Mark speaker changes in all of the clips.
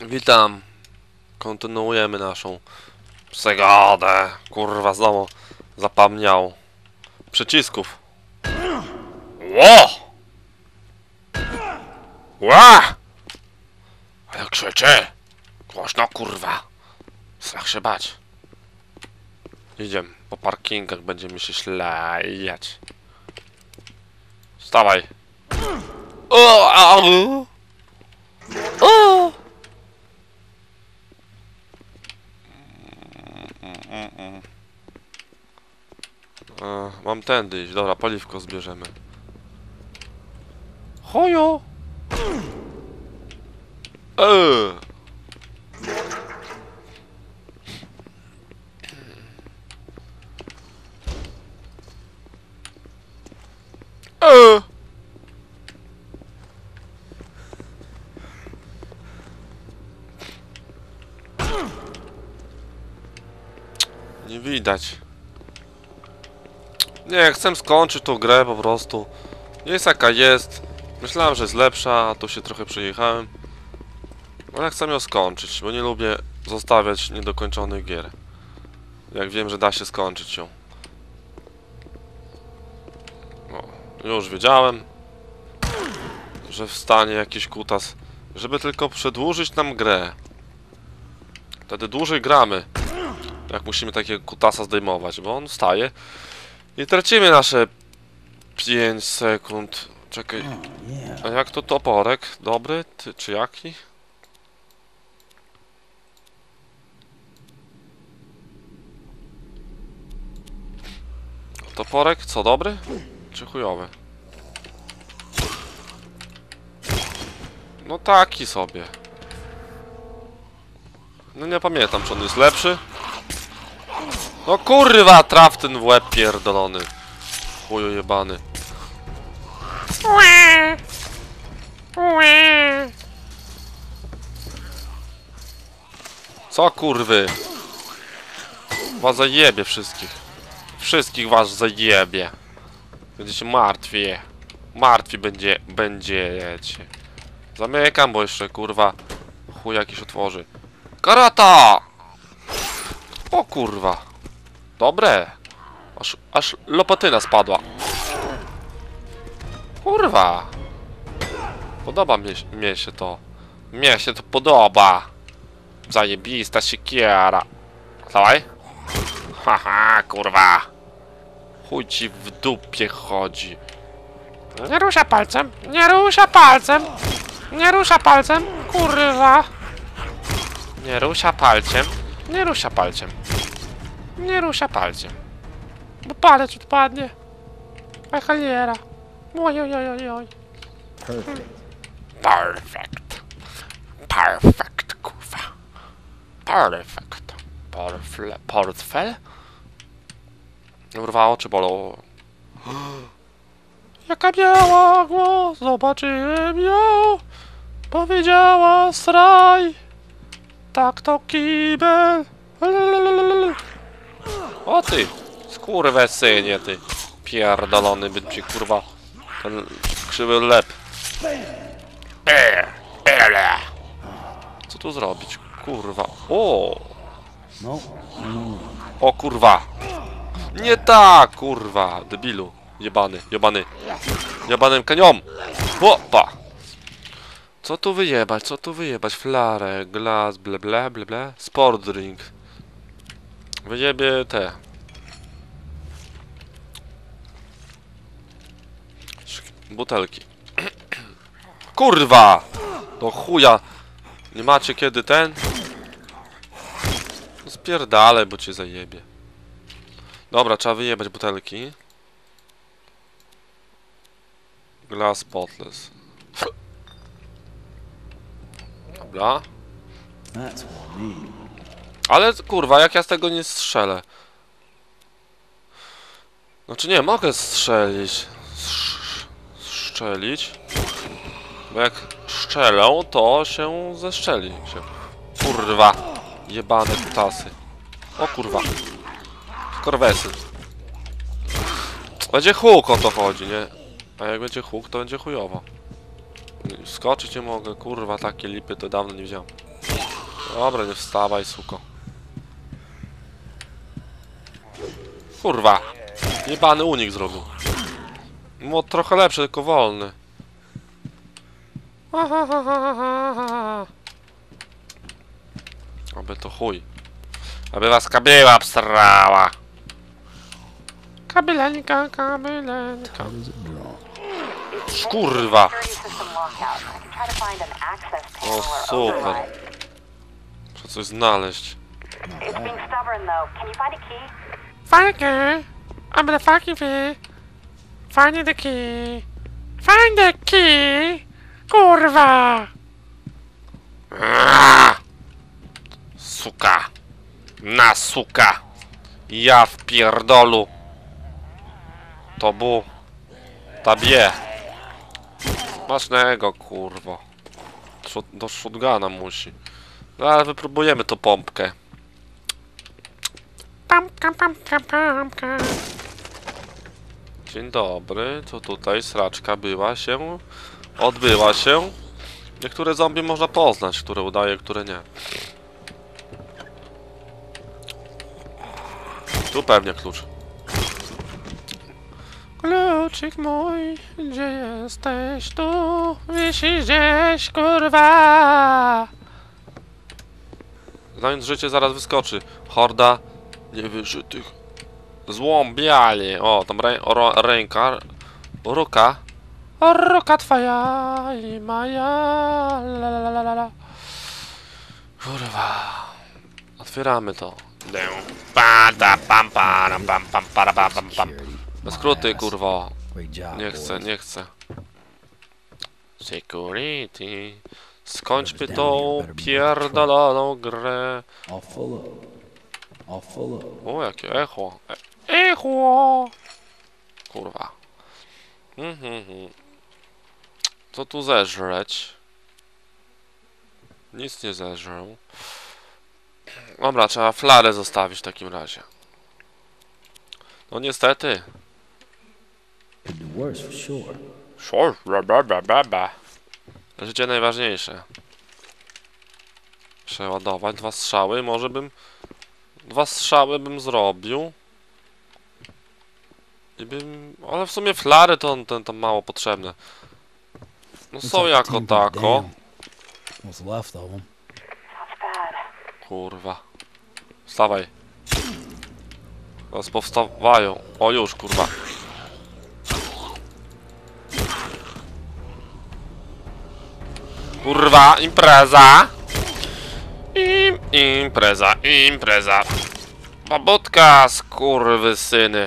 Speaker 1: Witam. Kontynuujemy naszą przygodę. Kurwa, znowu zapomniał przycisków. Ło! Ła! Ale krzyczy! Głośno, kurwa! Strach się bać. Idziemy. Po parkingach będziemy się ślajać. Wstawaj! O! Au! O! Mam tędy iść. Dobra, paliwko zbierzemy. Hojo! Eee! Nie widać. Nie, chcę skończyć tą grę po prostu. Jest jaka jest. Myślałem, że jest lepsza, a tu się trochę przejechałem. Ale chcę ją skończyć, bo nie lubię zostawiać niedokończonych gier. Jak wiem, że da się skończyć ją. No, już wiedziałem, że wstanie jakiś kutas, żeby tylko przedłużyć nam grę. Wtedy dłużej gramy, jak musimy takiego kutasa zdejmować, bo on wstaje i tracimy nasze 5 sekund. Czekaj, a jak to toporek? Dobry? Ty, czy jaki? Toporek? Co, dobry? Czy chujowy? No taki sobie. No nie pamiętam, czy on jest lepszy. No kurwa, traf ten w łeb pierdolony. Chuju jebany. Co kurwy? Was zajebie wszystkich. Wszystkich was zajebie. Będziecie martwi. Martwi będziecie. Zamykam, bo jeszcze kurwa chuj jakiś otworzy. Karata! O kurwa. Dobre. Aż lopatyna spadła. Kurwa. Podoba mnie się to. Mnie się to podoba. Zajebista siekiera. Dawaj. Haha, kurwa. Chuj ci w dupie chodzi. Nie rusza palcem. Nie rusza palcem. Nie rusza palcem. Kurwa. Nie rusza palcem. Nie rusza palcem. Nie rusza palcem. Bo palec odpadnie. A cholera. Oj. Perfect. Perfect, kurwa. Perfect. Portfel? Urwało czy bolą? Jaka miała głos, zobaczyłem ją. Powiedziała sraj. Tak to kibel. O ty, skurwysynie ty. Pierdolony by ci kurwa ten krzywy lep. Co tu zrobić? Kurwa. O! O kurwa. Nie tak, kurwa, debilu. Jebany. Jebanym kaniom. Opa. Co tu wyjebać? Flarę, glas, ble. Sport drink. Wyjebie te. Butelki. Kurwa! Do chuja. Nie macie kiedy ten? No spierdalaj, bo cię zajebie. Dobra, trzeba wyjebać butelki. Glass bottles. Dobra. Ale kurwa, jak ja z tego nie strzelę? Znaczy nie, mogę strzelić. Strzelić. Bo jak strzelą, to się zeszczeli się. Kurwa. Jebane kutasy. O kurwa. Korwesy. Będzie huk, o to chodzi, nie? A jak będzie huk, to będzie chujowo. Skoczyć nie mogę, kurwa, takie lipy to dawno nie wziąłem. Dobra, nie wstawaj, suko. Kurwa. Jebany unik zrobił. No trochę lepszy, tylko wolny. Aby to chuj. Aby was kabyła obsrała. Kabyleńka, kabyleńka. Kurwa. O, super. Muszę coś znaleźć. Find a key. I'm the fucking key. Find the key. Find the key. Kurwa. Suka. Na suka. Ja w pierdolu. To bu. Tabie. Smacznego, kurwo. Do shotguna musi. No ale wypróbujemy to pompkę. Pam. Dzień dobry. To tutaj sraczka odbyła się. Niektóre zombie można poznać, które udaje, które nie. Tu pewnie klucz. Kluczyk mój, gdzie jesteś? Tu wisi gdzieś, kurwa! Znając życie, zaraz wyskoczy. Horda niewyżytych złombiali. O, tam ręka. Ruka twoja i moja. La. Kurwa. Otwieramy to. Bez skróty, kurwa. Nie chcę. Security. Skończmy tą pierdoloną grę. O, jakie echo. Echo! Kurwa. Co tu zeżreć? Nic nie zeżrę. Dobra, trzeba flarę zostawić w takim razie. No niestety. Życie najważniejsze. Przeładować 2 strzały. Może bym... 2 strzały bym zrobił. I bym... Ale w sumie flary to mało potrzebne. No są jako tako. Kurwa. Wstawaj. Teraz powstawają. O już, kurwa. Kurwa, impreza. Impreza. Babutka, skurwysyny.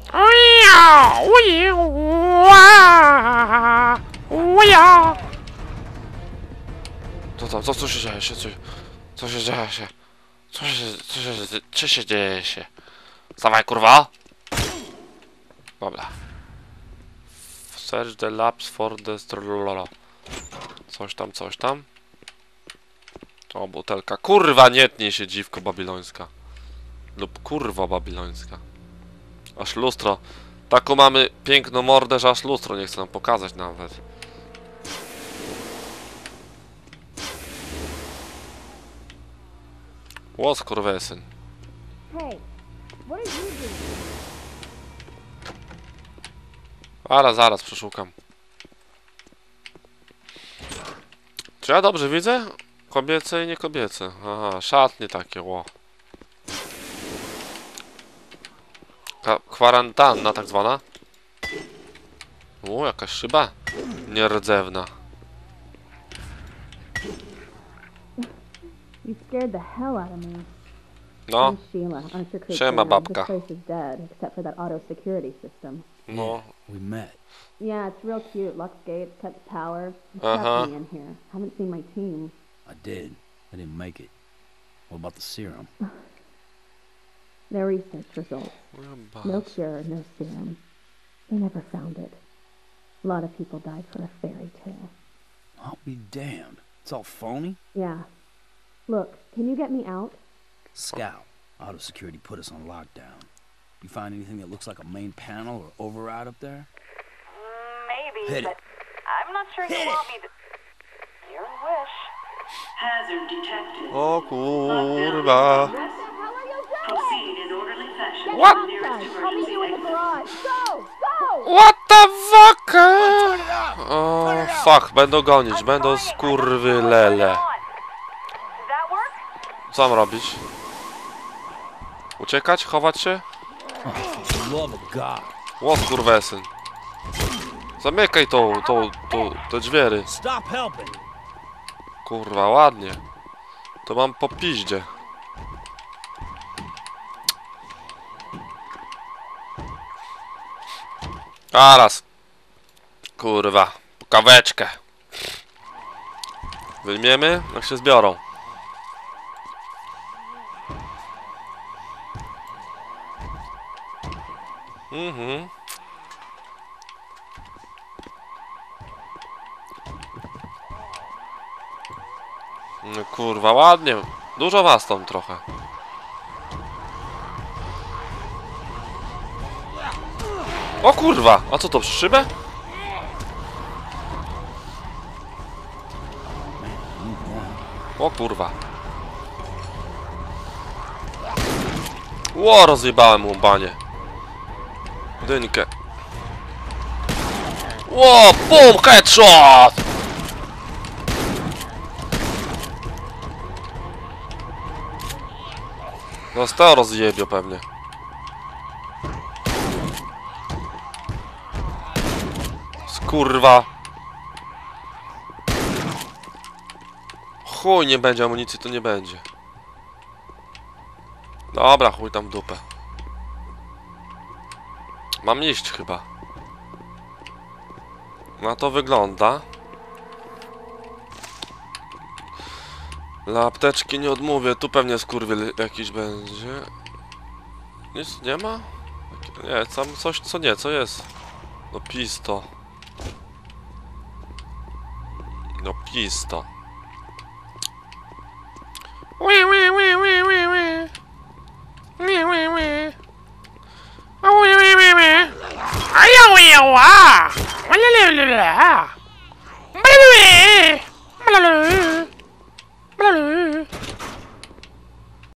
Speaker 1: Co się dzieje się? Co się dzieje się? Co się dzieje się? Wstawaj, kurwa! Dobra. Search the labs for the strollala. Coś tam. O, butelka. Kurwa, nie tnie się, dziwko babilońska. Lub kurwa babilońska. Aż lustro. Taką mamy piękną mordę, że aż lustro nie chce nam pokazać nawet. Łos, kurwesyn. Zaraz przeszukam. Czy ja dobrze widzę? Kobiece i nie kobiece. Aha, szatnie takie, ło. Kwarantanna tak zwana. Jakaś szyba nierdzewna.
Speaker 2: You scared the hell out of me.
Speaker 1: No.
Speaker 2: I'm Sheila, on Secret
Speaker 1: Siema,
Speaker 2: Cleaner.
Speaker 1: babka.
Speaker 2: This place is dead, except for that auto security system.
Speaker 1: No.
Speaker 3: We met.
Speaker 2: Yeah, it's real cute. Lux Gates, kept the power. You
Speaker 1: Uh-huh.
Speaker 2: trapped me in here. Haven't seen my team.
Speaker 3: I did. I didn't make it. What about the serum?
Speaker 2: Their research results. No cure, no serum. They never found it. A lot of people died for a fairy tale.
Speaker 3: I'll be damned. It's all phony?
Speaker 2: Yeah. Look, can you get me out?
Speaker 3: Scout. Auto security put us on lockdown. You find anything that looks like a main panel or override up there?
Speaker 4: Maybe,
Speaker 3: Hit
Speaker 4: but
Speaker 3: it.
Speaker 4: I'm not sure you want me to... Your wish. Hazard detected.
Speaker 1: O kurwa.
Speaker 4: Proceed in orderly fashion
Speaker 1: What?
Speaker 4: to the nearest emergency exit.
Speaker 1: What the fuck? O fuck, będą gonić, będą skurwylele. Co mam robić? Uciekać? Chować się?
Speaker 3: Oh, for the love of God.
Speaker 1: Łot kurwesyn. Zamykaj te drzwiery.
Speaker 3: Stop helping.
Speaker 1: Kurwa, ładnie. To mam po piździe. Zaraz. Kurwa, kaweczkę. Wyjmiemy, jak się zbiorą. No kurwa, ładnie. Dużo was tam trochę. O kurwa, a co to, przy szybę? O kurwa. Ło, rozjebałem mu banie. Dynkę. Ło, bum, headshot! No z tego rozjebio pewnie. Skurwa. Chuj, nie będzie amunicji, to nie będzie. Dobra, chuj tam w dupę. Mam iść chyba. Na to wygląda. Dla apteczki nie odmówię, tu pewnie skurwiel jakiś będzie. Nic nie ma? Nie, tam coś, co nie, co jest? No pisto. No pisto.